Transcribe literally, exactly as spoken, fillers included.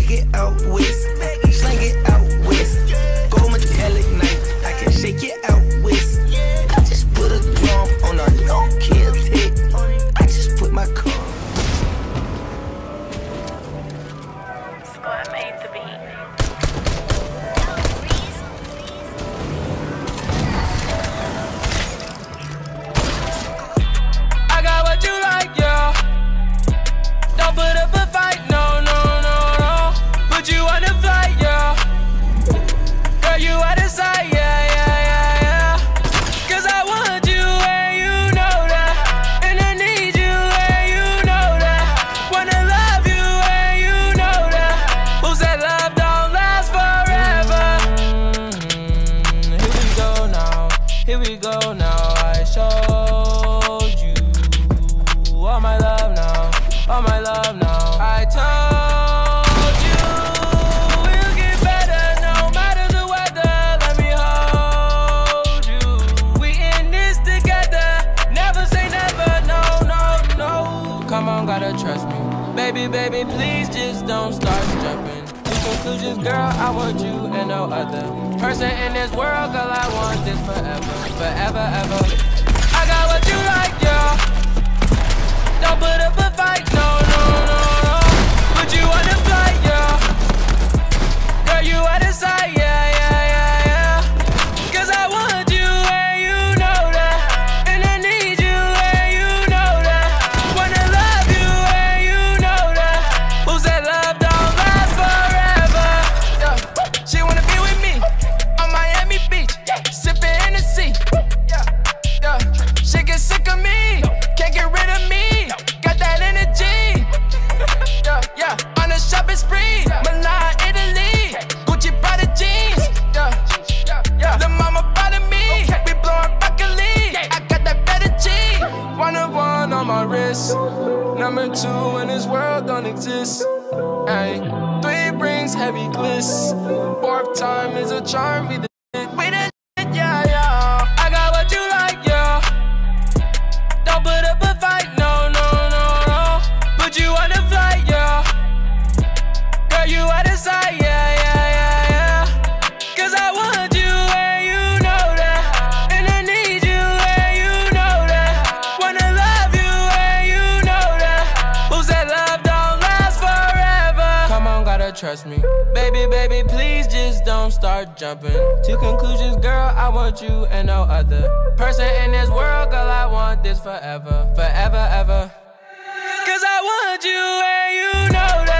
take it out west, slang it out west. Gold metallic knife, I can shake it out west. I just put a drum on a no kill tech. I just put my car. Squad made the beat. I got what you like, yeah. Don't put up a fight, no, no, no, no. Put you on the flight, yeah. Girl, you out of sight, yeah, yeah, yeah, yeah. Cause I want you and you know that. And I need you and you know that. Wanna love you and you know that. Who said love don't last forever? Mm-hmm. Here we go now, here we go now. I showed you all my love now, all my love now. I told you we'll get better no matter the weather. Let me hold you. We in this together. Never say never, no, no, no. Come on, gotta trust me. Baby, baby, please just don't start jumping to conclusions, girl. I want you and no other person in this world, girl. I want this forever, forever, ever. I got what you like, yeah. Don't put up a fight, no, no, no, no. Put you on the flight, yeah. Girl, you out of sight, yeah, yeah, yeah, yeah. Cause I want you and you know that. And I need you and you know that. Wanna love you and you know that. Who said love don't last forever? Yeah. She wanna be with me on Miami Beach, sipping Hennessy. Yeah, yeah. She get sick of me, can't get rid of me. Got that energy. Yeah, yeah. On a shopping spree, Milan, Italy, Gucci, Prada jeans. Yeah, yeah, yeah. The mama proud of me, we blowing broccoli. I got that better G. One of one on my wrist, number two in this world don't exist. Ay, three rings, heavy gliss. Fourth time is a charm. We did it, we did it, yeah, yeah. I got what you like, yeah. Don't put up a fight, no, no, no, no. Put you on the flight, yeah. Girl, you out of sight, yeah, yeah, yeah, yeah. Cause I want you and you know that. And I need you and you know that. Wanna love you and you know that. Who said love don't last forever? Come on, gotta trust me. Baby, baby, please just don't start jumping to conclusions, girl. I want you and no other person in this world, girl. I want this forever, forever, ever. Cause I want you and you know that.